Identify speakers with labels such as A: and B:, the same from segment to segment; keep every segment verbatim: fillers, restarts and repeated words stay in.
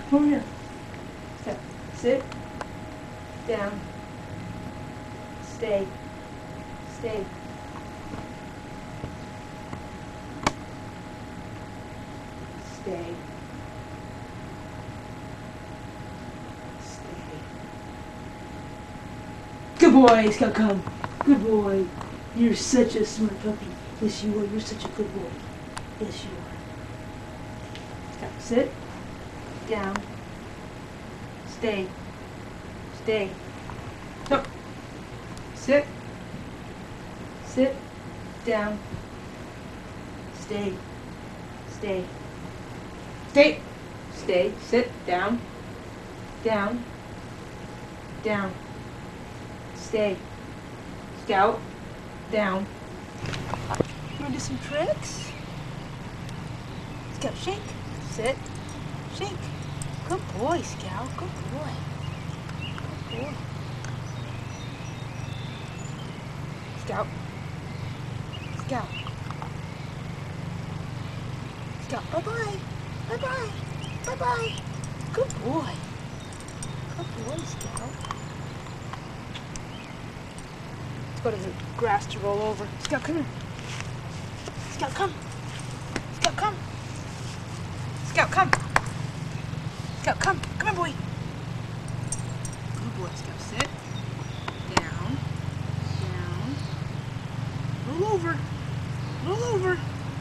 A: Over here. Step. Sit. Down. Stay. Stay. Stay. Stay. Good boy, Scout, come. Good boy. You're such a smart puppy. Yes, you are. You're such a good boy. Yes, you are. Scout, sit. Down. Stay. Stay. No. Sit. Sit. Down. Stay. Stay. Stay. Stay. Sit. Down. Down. Down. Stay. Scout. Down. You want to do some tricks? Scout, shake. Sit. Shake. Good boy, Scout. Good boy. Good boy. Scout. Scout. Scout. Bye-bye. Bye-bye. Bye-bye. Good boy. Good boy, Scout. Let's go to the grass to roll over. Scout, come here. Scout, come. Scout, come. Scout, come. Scout, come. Come on, boy. Good boy, Scout. Sit. Down. Down. Roll over. Roll over.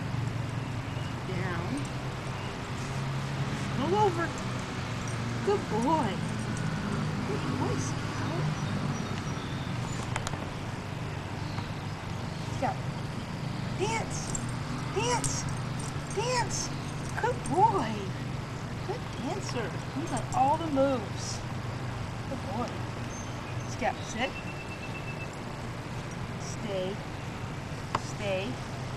A: Down. Roll over. Good boy. Good boy, Scout. Scout. Dance. Dance. Dance. Good boy. Good dancer. You got all the moves. Good boy. Scout, sit. Stay. Stay.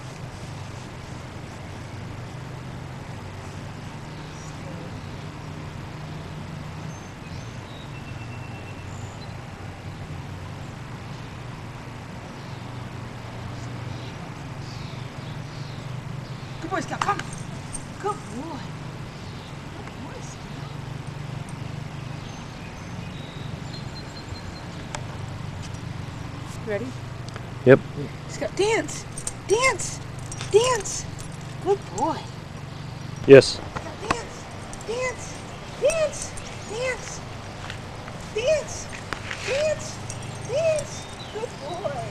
A: Good boy, Scout, come. Good boy. Good boy, Scout. Ready?
B: Yep.
A: Scout, dance. Dance. Dance. Good boy.
B: Yes.
A: Scout, dance. Dance. Dance. Dance. Dance. Dance. Dance. Good boy.